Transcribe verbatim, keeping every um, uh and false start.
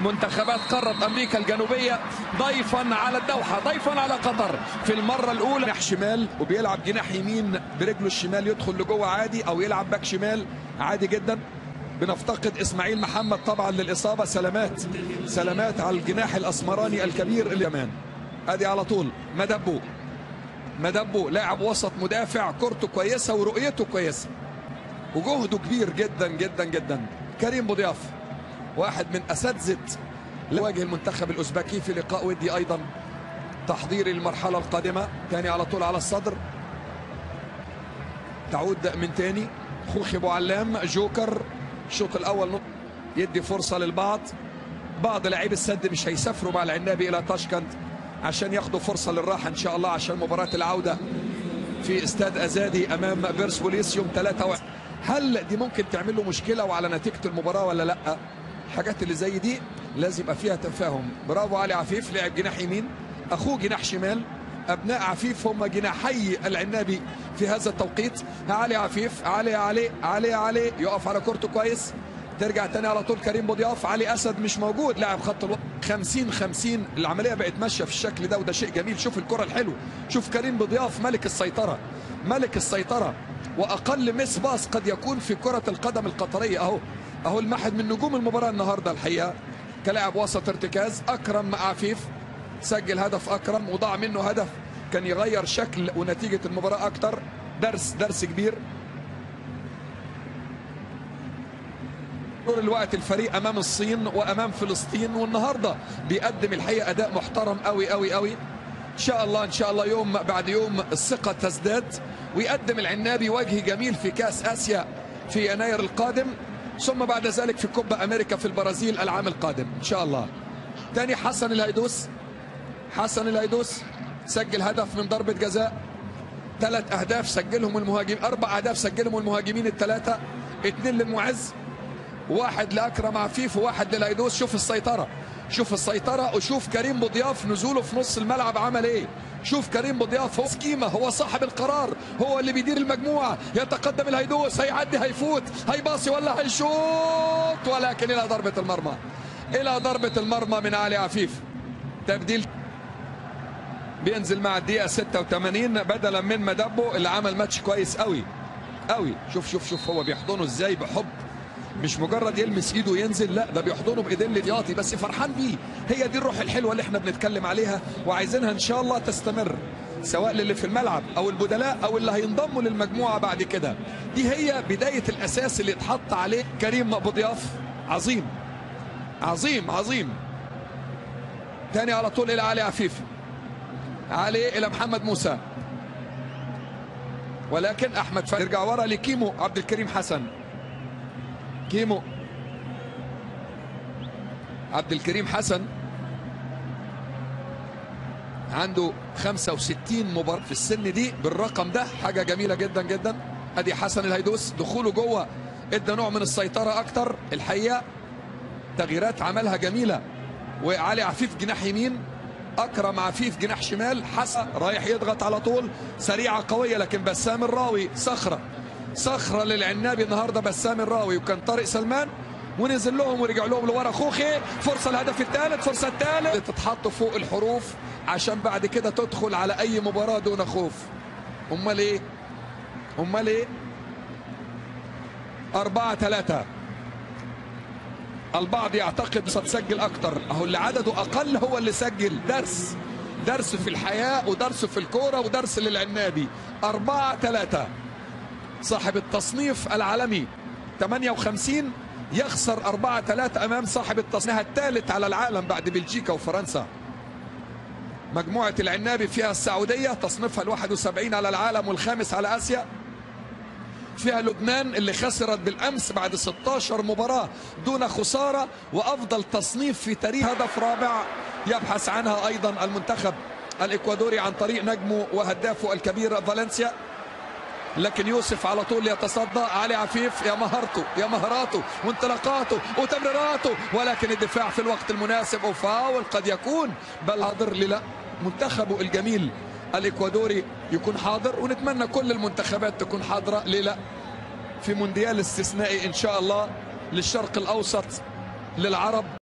منتخبات قارة أمريكا الجنوبية ضيفا على الدوحة، ضيفا على قطر في المرة الأولى. جناح شمال وبيلعب جناح يمين برجله الشمال، يدخل لجوه عادي أو يلعب باك شمال عادي جدا. بنفتقد إسماعيل محمد طبعا للإصابة. سلامات سلامات على الجناح الأسمراني الكبير اللي كمان. أدي على طول مدبو مدبو لاعب وسط مدافع، كورته كويسة ورؤيته كويسة وجهده كبير جدا جدا جدا. كريم بوضياف واحد من أساتذة لواجه المنتخب الأوزبكي في لقاء ودي أيضا تحضيري للمرحلة القادمة. تاني على طول على الصدر، تعود من تاني خوخي ابو علام جوكر. الشوط الأول يدي فرصة للبعض، بعض لاعبي السد مش هيسافروا مع العنابي إلى تاشكند عشان ياخدوا فرصة للراحة إن شاء الله عشان مباراة العودة في استاد أزادي أمام بيرسبوليس يوم ثلاثة واحد. هل دي ممكن تعمل له مشكلة وعلى نتيجة المباراة ولا لأ؟ الحاجات اللي زي دي لازم يبقى فيها تفاهم. برافو علي عفيف، لعب جناح يمين، أخوه جناح شمال، أبناء عفيف هم جناحي العنابي في هذا التوقيت. علي عفيف، علي علي علي علي يقف على كورته كويس، ترجع تاني على طول كريم بوضياف. علي أسد مش موجود، لاعب خط الوسط. خمسين خمسين العملية بقت ماشية في الشكل ده وده شيء جميل. شوف الكرة الحلوة، شوف كريم بوضياف ملك السيطرة، ملك السيطرة وأقل مس باص قد يكون في كرة القدم القطرية. أهو أهو المحد من نجوم المباراة النهاردة الحقيقة كلاعب وسط ارتكاز. أكرم مع عفيف، سجل هدف أكرم وضاع منه هدف كان يغير شكل ونتيجة المباراة أكتر. درس درس كبير. طول الوقت الفريق أمام الصين وأمام فلسطين، والنهاردة بيقدم الحقيقة أداء محترم قوي قوي قوي. إن شاء الله إن شاء الله يوم بعد يوم الثقة تزداد ويقدم العنابي وجه جميل في كأس آسيا في يناير القادم، ثم بعد ذلك في كوبا أمريكا في البرازيل العام القادم إن شاء الله. تاني حسن الهيدوس، حسن الهيدوس سجل هدف من ضربة جزاء. ثلاث أهداف سجلهم المهاجمين، أربع أهداف سجلهم المهاجمين الثلاثة، اثنين للمعز، واحد لأكرم عفيف وواحد للهيدوس. شوف السيطرة، شوف السيطرة وشوف كريم بوضياف نزوله في نص الملعب عمل ايه. شوف كريم بوضياف هو سكيمة، هو صاحب القرار، هو اللي بيدير المجموعة. يتقدم الهيدوس، هيعدي، هيفوت، هيباصي ولا هيشوط، ولكن إلى ضربة المرمى، إلى ضربة المرمى من علي عفيف. تبديل بينزل مع الدقيقة ستة وثمانين بدلا من مدبو اللي عمل ماتش كويس قوي قوي. شوف شوف شوف هو بيحضنه ازاي بحب، مش مجرد يلمس ايده وينزل، لا ده بيحضنه بايدين الاحتياطي بس فرحان بيه. هي دي الروح الحلوه اللي احنا بنتكلم عليها وعايزينها ان شاء الله تستمر، سواء للي في الملعب او البدلاء او اللي هينضموا للمجموعه بعد كده. دي هي بدايه الاساس اللي اتحط عليه كريم بوضياف. عظيم عظيم عظيم. تاني على طول الى علي عفيف، علي الى محمد موسى، ولكن احمد ف... يرجع ورا لكيمو عبد الكريم حسن. كيمو عبد الكريم حسن عنده خمسة وستين مباراة في السن دي بالرقم ده، حاجة جميلة جدا جدا. ادي حسن الهيدوس دخوله جوه ادى نوع من السيطرة اكتر الحقيقة، تغييرات عملها جميلة. وعلي عفيف جناح يمين، اكرم عفيف جناح شمال، حسن رايح يضغط على طول، سريعة قوية. لكن بسام الراوي صخرة صخرة للعنابي النهارده، بسام الراوي وكان طارق سلمان ونزل لهم ورجع لهم لورا. خوخي فرصة الهدف الثالث، فرصة الثالث تتحط فوق الحروف عشان بعد كده تدخل على أي مباراة دون خوف. أمال إيه؟ أمال إيه؟ أربعة ثلاثة. البعض يعتقد ستسجل أكتر، أهو اللي عدده أقل هو اللي سجل. درس درس في الحياة ودرس في الكورة ودرس للعنابي. أربعة ثلاثة. صاحب التصنيف العالمي ثمانية وخمسين يخسر أربعة ثلاثة أمام صاحب التصنيف الثالث على العالم بعد بلجيكا وفرنسا. مجموعة العنابي فيها السعودية تصنيفها الواحد وسبعين على العالم والخامس على آسيا، فيها لبنان اللي خسرت بالأمس بعد ستة عشر مباراة دون خسارة وأفضل تصنيف في تاريخ. هدف رابع يبحث عنها أيضا المنتخب الإكوادوري عن طريق نجمه وهدافه الكبير فالنسيا. لكن يوسف على طول يتصدى. علي عفيف يا مهارته يا مهاراته وانطلاقاته وتمريراته، ولكن الدفاع في الوقت المناسب وفاول قد يكون بل حاضر. لا منتخبه الجميل الإكوادوري يكون حاضر، ونتمنى كل المنتخبات تكون حاضرة. ليه لا؟ في مونديال استثنائي إن شاء الله للشرق الأوسط للعرب.